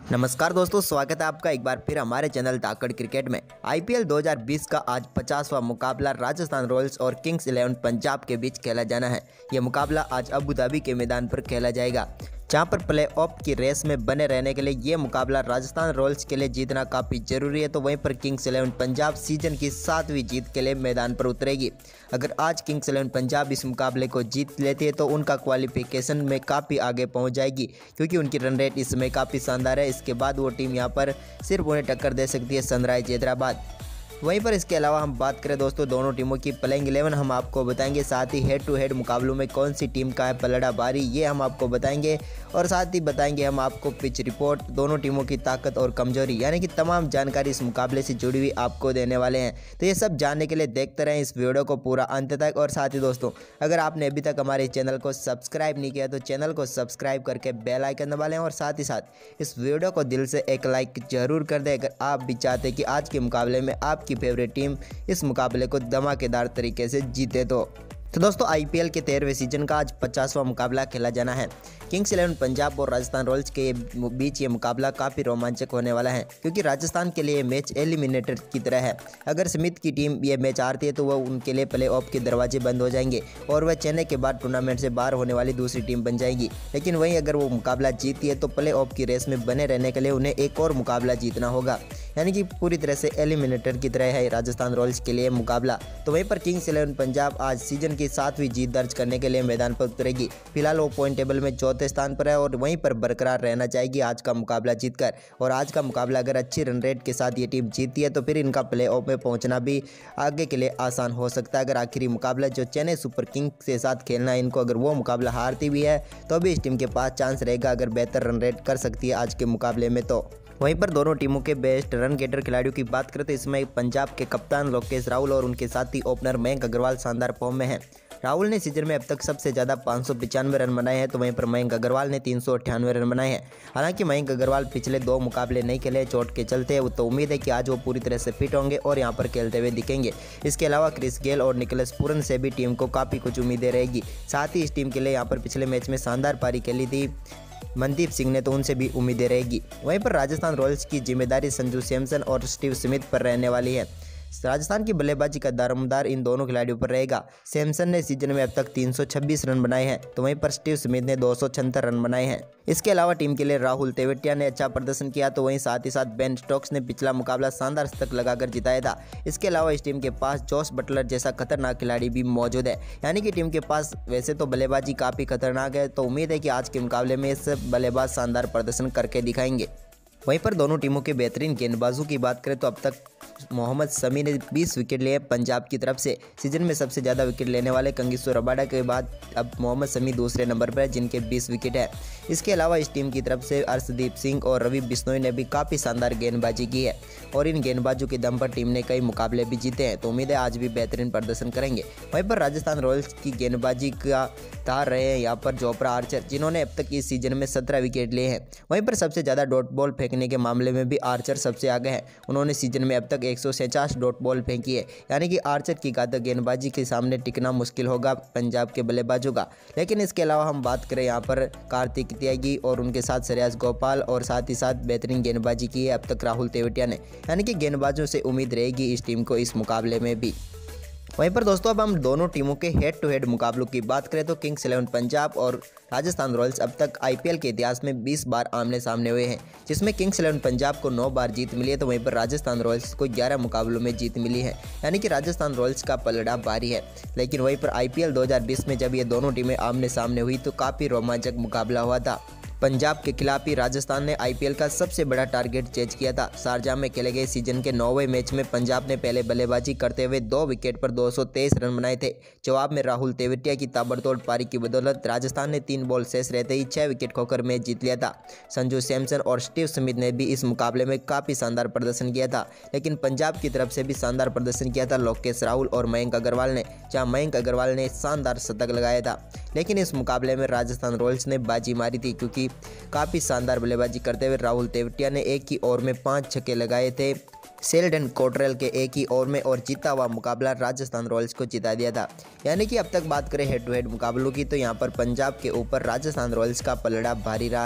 नमस्कार दोस्तों, स्वागत है आपका एक बार फिर हमारे चैनल धाकड़ क्रिकेट में। आईपीएल 2020 का आज 50वां मुकाबला राजस्थान रॉयल्स और किंग्स 11 पंजाब के बीच खेला जाना है। यह मुकाबला आज अबू धाबी के मैदान पर खेला जाएगा, जहां पर प्ले ऑफ की रेस में बने रहने के लिए ये मुकाबला राजस्थान रॉयल्स के लिए जीतना काफ़ी जरूरी है। तो वहीं पर किंग्स 11 पंजाब सीजन की 7वीं जीत के लिए मैदान पर उतरेगी। अगर आज किंग्स 11 पंजाब इस मुकाबले को जीत लेती है तो उनका क्वालिफिकेशन में काफ़ी आगे पहुंच जाएगी, क्योंकि उनकी रन रेट इस समय काफ़ी शानदार है। इसके बाद वो टीम यहां पर सिर्फ उन्हें टक्कर दे सकती है सनराइज हैदराबाद। वहीं पर इसके अलावा हम बात करें दोस्तों दोनों टीमों की प्लेइंग 11 हम आपको बताएंगे, साथ ही हेड टू हेड मुकाबलों में कौन सी टीम का है पलड़ा भारी ये हम आपको बताएंगे, और साथ ही बताएंगे हम आपको पिच रिपोर्ट, दोनों टीमों की ताकत और कमजोरी, यानी कि तमाम जानकारी इस मुकाबले से जुड़ी हुई आपको देने वाले हैं। तो ये सब जानने के लिए देखते रहें इस वीडियो को पूरा अंत तक। और साथ ही दोस्तों, अगर आपने अभी तक हमारे चैनल को सब्सक्राइब नहीं किया तो चैनल को सब्सक्राइब करके बेल आइकन दबा लें, और साथ ही साथ इस वीडियो को दिल से एक लाइक जरूर कर दें अगर आप भी चाहते हैं कि आज के मुकाबले में आपकी फेवरेट टीम इस मुकाबले को धमाकेदार तरीके से जीते। तो दोस्तों, आईपीएल के 13वें सीजन का आज 50वां मुकाबला खेला जाना है। किंग्स 11 पंजाब और राजस्थान रॉयल्स के बीच ये मुकाबला काफ़ी रोमांचक होने वाला है, क्योंकि राजस्थान के लिए मैच एलिमिनेटर की तरह है। अगर स्मिथ की टीम ये मैच हारती है तो वह उनके लिए प्ले ऑफ के दरवाजे बंद हो जाएंगे और वह चेन्नई के बाद टूर्नामेंट से बाहर होने वाली दूसरी टीम बन जाएगी। लेकिन वहीं अगर वो मुकाबला जीतती है तो प्ले ऑफ की रेस में बने रहने के लिए उन्हें एक और मुकाबला जीतना होगा, यानी कि पूरी तरह से एलिमिनेटर की तरह है राजस्थान रॉयल्स के लिए मुकाबला। तो वहीं पर किंग्स 11 पंजाब आज सीजन की 7वीं जीत दर्ज करने के लिए मैदान पर उतरेगी। फिलहाल वो पॉइंट टेबल में 4थे स्थान पर है और वहीं पर बरकरार रहना चाहेगी आज का मुकाबला जीतकर। और आज का मुकाबला अगर अच्छी रन रेट के साथ ये टीम जीतती है तो फिर इनका प्ले ऑफ में पहुंचना भी आगे के लिए आसान हो सकता है। अगर आखिरी मुकाबला जो चेन्नई सुपर किंग्स के साथ खेलना है इनको, अगर वो मुकाबला हारती भी है तो भी इस टीम के पास चांस रहेगा अगर बेहतर रन रेट कर सकती है आज के मुकाबले में। तो वहीं पर दोनों टीमों के बेस्ट रन गेटर खिलाड़ियों की बात करें तो इसमें पंजाब के कप्तान लोकेश राहुल और उनके साथी ओपनर मयंक अग्रवाल शानदार फॉर्म में हैं। राहुल ने सीजन में अब तक सबसे ज़्यादा 595 रन बनाए हैं, तो वहीं पर मयंक अग्रवाल ने 398 रन बनाए हैं। हालांकि मयंक अग्रवाल पिछले 2 मुकाबले नहीं खेले चोट के चलते, तो उम्मीद है कि आज वो पूरी तरह से फिट होंगे और यहां पर खेलते हुए दिखेंगे। इसके अलावा क्रिस गेल और निकोलस पूरन से भी टीम को काफ़ी कुछ उम्मीदें रहेगी। साथ ही इस टीम के लिए यहाँ पर पिछले मैच में शानदार पारी खेली थी मनदीप सिंह ने, तो उनसे भी उम्मीदें रहेगी। वहीं पर राजस्थान रॉयल्स की जिम्मेदारी संजू सैमसन और स्टीव स्मिथ पर रहने वाली है। राजस्थान की बल्लेबाजी का दारोमदार इन दोनों खिलाड़ियों पर रहेगा। सैमसन ने सीजन में अब तक 326 रन बनाए हैं, तो वहीं पर स्टीव स्मिथ ने 276 रन बनाए हैं। इसके अलावा टीम के लिए राहुल तेवतिया ने अच्छा प्रदर्शन किया, तो वहीं साथ ही साथ बेन स्टोक्स ने पिछला मुकाबला शानदार शतक लगाकर जिताया था। इसके अलावा इस टीम के पास जोस बटलर जैसा खतरनाक खिलाड़ी भी मौजूद है, यानी कि टीम के पास वैसे तो बल्लेबाजी काफ़ी खतरनाक है। तो उम्मीद है कि आज के मुकाबले में इस बल्लेबाज शानदार प्रदर्शन करके दिखाएंगे। वहीं पर दोनों टीमों के बेहतरीन गेंदबाजों की बात करें तो अब तक मोहम्मद शमी ने 20 विकेट लिए पंजाब की तरफ से। सीजन में सबसे ज़्यादा विकेट लेने वाले कंगिसो रबाडा के बाद अब मोहम्मद शमी दूसरे नंबर पर है, जिनके 20 विकेट है। इसके अलावा इस टीम की तरफ से अर्शदीप सिंह और रवि बिश्नोई ने भी काफ़ी शानदार गेंदबाजी की है, और इन गेंदबाजों के दम पर टीम ने कई मुकाबले भी जीते हैं, तो उम्मीद है आज भी बेहतरीन प्रदर्शन करेंगे। वहीं पर राजस्थान रॉयल्स की गेंदबाजी का तार रहे हैं यहाँ पर जोफ्रा आर्चर, जिन्होंने अब तक इस सीजन में 17 विकेट लिए हैं। वहीं पर सबसे ज़्यादा डॉट बॉल फेंकने के मामले में भी आर्चर सबसे आगे हैं। उन्होंने सीजन में अब तक 149 डॉट बॉल फेंकी है, यानी कि आर्चर की घातक गेंदबाजी के सामने टिकना मुश्किल होगा पंजाब के बल्लेबाजों का। लेकिन इसके अलावा हम बात करें यहाँ पर कार्तिक त्यागी और उनके साथ श्रेयस गोपाल, और साथ ही साथ बेहतरीन गेंदबाजी की है अब तक राहुल तेवतिया ने, यानी कि गेंदबाजों से उम्मीद रहेगी इस टीम को इस मुकाबले में भी। वहीं पर दोस्तों, अब हम दोनों टीमों के हेड टू हेड मुकाबलों की बात करें तो किंग्स 11 पंजाब और राजस्थान रॉयल्स अब तक आईपीएल के इतिहास में 20 बार आमने सामने हुए हैं, जिसमें किंग्स 11 पंजाब को 9 बार जीत मिली है, तो वहीं पर राजस्थान रॉयल्स को 11 मुकाबलों में जीत मिली है, यानी कि राजस्थान रॉयल्स का पलड़ा भारी है। लेकिन वहीं पर आईपीएल 2020 में जब ये दोनों टीमें आमने सामने हुई तो काफ़ी रोमांचक मुकाबला हुआ था। पंजाब के खिलाफ ही राजस्थान ने आईपीएल का सबसे बड़ा टारगेट चेज किया था। शारजाह में खेले गए सीजन के 9वें मैच में पंजाब ने पहले बल्लेबाजी करते हुए 2 विकेट पर 223 रन बनाए थे। जवाब में राहुल तेवतिया की ताबड़तोड़ पारी की बदौलत राजस्थान ने 3 बॉल शेष रहते ही 6 विकेट खोकर मैच जीत लिया था। संजू सैमसन और स्टीव स्मिथ ने भी इस मुकाबले में काफ़ी शानदार प्रदर्शन किया था, लेकिन पंजाब की तरफ से भी शानदार प्रदर्शन किया था लोकेश राहुल और मयंक अग्रवाल ने, जहाँ मयंक अग्रवाल ने शानदार शतक लगाया था। लेकिन इस मुकाबले में राजस्थान रॉयल्स ने बाजी मारी थी, क्योंकि काफ़ी शानदार बल्लेबाजी करते हुए राहुल तेवतिया ने एक ही ओवर में 5 छक्के लगाए थे शेल्डन कोटरेल के एक ही ओवर में, और जीता हुआ मुकाबला राजस्थान रॉयल्स को जिता दिया था। यानी कि अब तक बात करें हेड टू हेड मुकाबलों की तो यहाँ पर पंजाब के ऊपर राजस्थान रॉयल्स का पलड़ा भारी रहा है।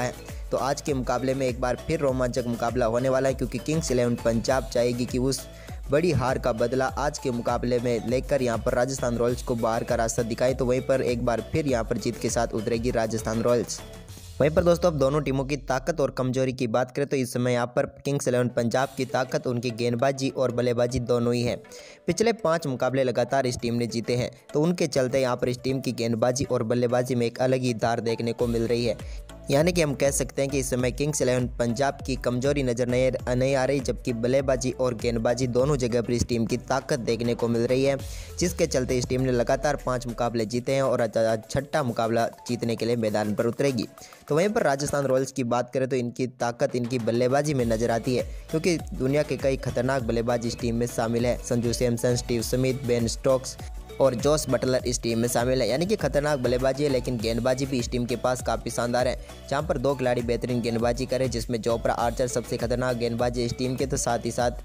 तो आज के मुकाबले में एक बार फिर रोमांचक मुकाबला होने वाला है, क्योंकि किंग्स 11 पंजाब चाहेगी कि उस बड़ी हार का बदला आज के मुकाबले में लेकर यहां पर राजस्थान रॉयल्स को बाहर का रास्ता दिखाए। तो वहीं पर एक बार फिर यहां पर जीत के साथ उतरेगी राजस्थान रॉयल्स। वहीं पर दोस्तों अब दोनों टीमों की ताकत और कमजोरी की बात करें तो इस समय यहाँ पर किंग्स 11 पंजाब की ताकत उनकी गेंदबाजी और बल्लेबाजी दोनों ही है। पिछले 5 मुकाबले लगातार इस टीम ने जीते हैं, तो उनके चलते यहाँ पर इस टीम की गेंदबाजी और बल्लेबाजी में एक अलग ही धार देखने को मिल रही है। यानी कि हम कह सकते हैं कि इस समय किंग्स 11 पंजाब की कमजोरी नजर नहीं आ रही, जबकि बल्लेबाजी और गेंदबाजी दोनों जगह पर इस टीम की ताकत देखने को मिल रही है, जिसके चलते इस टीम ने लगातार 5 मुकाबले जीते हैं और आज छठा मुकाबला जीतने के लिए मैदान पर उतरेगी। तो वहीं पर राजस्थान रॉयल्स की बात करें तो इनकी ताकत इनकी बल्लेबाजी में नजर आती है, क्योंकि दुनिया के कई खतरनाक बल्लेबाज इस टीम में शामिल है। Sanju Samson, Steve Smith, Ben Stokes और जोस बटलर इस टीम में शामिल है। यानी कि खतरनाक बल्लेबाजी है, लेकिन गेंदबाजी भी इस टीम के पास काफ़ी शानदार है, जहां पर 2 खिलाड़ी बेहतरीन गेंदबाजी करें, जिसमें जोफ्रा आर्चर सबसे खतरनाक गेंदबाजी इस टीम के, तो साथ ही साथ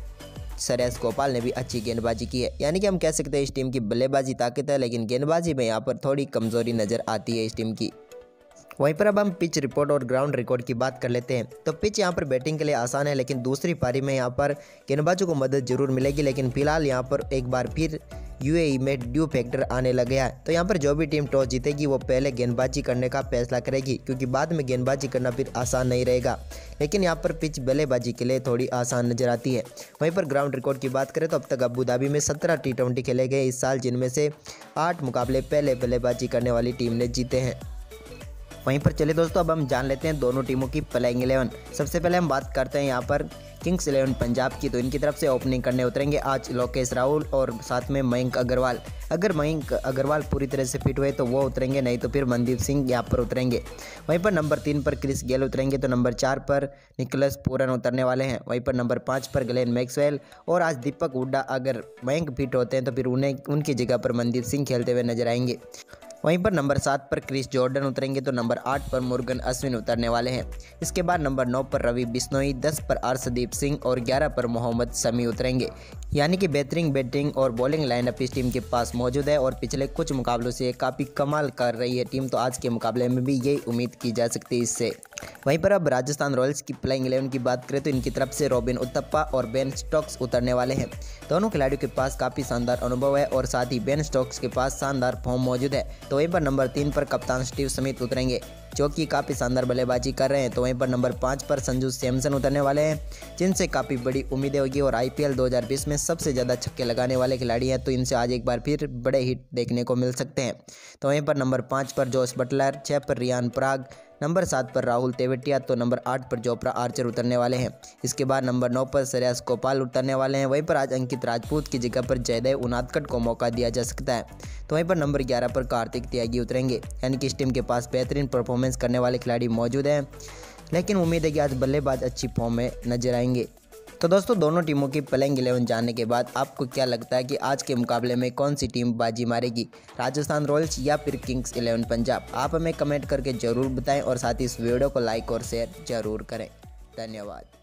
श्रेयस गोपाल ने भी अच्छी गेंदबाजी की है। यानी कि हम कह सकते हैं इस टीम की बल्लेबाजी ताकत है, लेकिन गेंदबाजी में यहाँ पर थोड़ी कमजोरी नज़र आती है इस टीम की। वहीं पर अब हम पिच रिपोर्ट और ग्राउंड रिकॉर्ड की बात कर लेते हैं। तो पिच यहाँ पर बैटिंग के लिए आसान है, लेकिन दूसरी पारी में यहाँ पर गेंदबाजों को मदद जरूर मिलेगी, लेकिन फिलहाल यहाँ पर एक बार फिर यूएई में ड्यू फैक्टर आने लग गया है। तो यहाँ पर जो भी टीम टॉस जीतेगी वो पहले गेंदबाजी करने का फैसला करेगी, क्योंकि बाद में गेंदबाजी करना फिर आसान नहीं रहेगा। लेकिन यहाँ पर पिच बल्लेबाजी के लिए थोड़ी आसान नजर आती है। वहीं पर ग्राउंड रिकॉर्ड की बात करें तो अब तक अबू धाबी में 17 T20 खेले गए इस साल, जिनमें से 8 मुकाबले पहले बल्लेबाजी करने वाली टीम ने जीते हैं। वहीं पर चलिए दोस्तों अब हम जान लेते हैं दोनों टीमों की प्लेइंग 11। सबसे पहले हम बात करते हैं यहाँ पर किंग्स 11 पंजाब की। तो इनकी तरफ से ओपनिंग करने उतरेंगे आज लोकेश राहुल और साथ में मयंक अग्रवाल। अगर मयंक अग्रवाल पूरी तरह से फिट हुए तो वो उतरेंगे, नहीं तो फिर मनदीप सिंह यहाँ पर उतरेंगे। वहीं पर नंबर 3 पर क्रिस गेल उतरेंगे, तो नंबर 4 पर निकोलस पूरन उतरने वाले हैं। वहीं पर नंबर 5 पर ग्लेन मैक्सवेल और आज दीपक हुड्डा। अगर मयंक फिट होते हैं तो फिर उनकी जगह पर मनदीप सिंह खेलते हुए नजर आएंगे। वहीं पर नंबर 7 पर क्रिस जॉर्डन उतरेंगे, तो नंबर 8 पर मुर्गन अश्विन उतरने वाले हैं। इसके बाद नंबर 9 पर रवि बिश्नोई, 10 पर अर्शदीप सिंह और 11 पर मोहम्मद शमी उतरेंगे। यानी कि बेहतरीन बैटिंग और बॉलिंग लाइनअप इस टीम के पास मौजूद है और पिछले कुछ मुकाबलों से काफ़ी कमाल कर रही है टीम, तो आज के मुकाबले में भी यही उम्मीद की जा सकती है इससे। वहीं पर अब राजस्थान रॉयल्स की प्लेइंग 11 की बात करें तो इनकी तरफ से रॉबिन उथप्पा और बेन स्टोक्स उतरने वाले हैं। दोनों खिलाड़ियों के पास काफ़ी शानदार अनुभव है और साथ ही बेन स्टोक्स के पास शानदार फॉर्म मौजूद है। तो वहीं पर नंबर 3 पर कप्तान स्टीव स्मिथ उतरेंगे, जो कि काफ़ी शानदार बल्लेबाजी कर रहे हैं। तो वहीं पर नंबर 5 पर संजू सैमसन उतरने वाले हैं, जिनसे काफ़ी बड़ी उम्मीदें होगी और IPL 2020 में सबसे ज़्यादा छक्के लगाने वाले खिलाड़ी हैं, तो इनसे आज एक बार फिर बड़े हिट देखने को मिल सकते हैं। तो वहीं पर नंबर 5 पर जोस बटलर, 6 पर रियान पराग, नंबर 7 पर राहुल तेवतिया, तो नंबर 8 पर जोफ्रा आर्चर उतरने वाले हैं। इसके बाद नंबर 9 पर श्रेयस गोपाल उतरने वाले हैं। वहीं पर आज अंकित राजपूत की जगह पर जयदेव उनादकट को मौका दिया जा सकता है। तो वहीं पर नंबर 11 पर कार्तिक त्यागी उतरेंगे। यानी कि इस टीम के पास बेहतरीन परफॉर्मेंस करने वाले खिलाड़ी मौजूद हैं, लेकिन उम्मीद है कि आज बल्लेबाज अच्छी फॉर्म में नजर आएंगे। तो दोस्तों दोनों टीमों की प्लेइंग 11 जानने के बाद आपको क्या लगता है कि आज के मुकाबले में कौन सी टीम बाजी मारेगी, राजस्थान रॉयल्स या फिर किंग्स 11 पंजाब? आप हमें कमेंट करके ज़रूर बताएं और साथ ही इस वीडियो को लाइक और शेयर ज़रूर करें। धन्यवाद।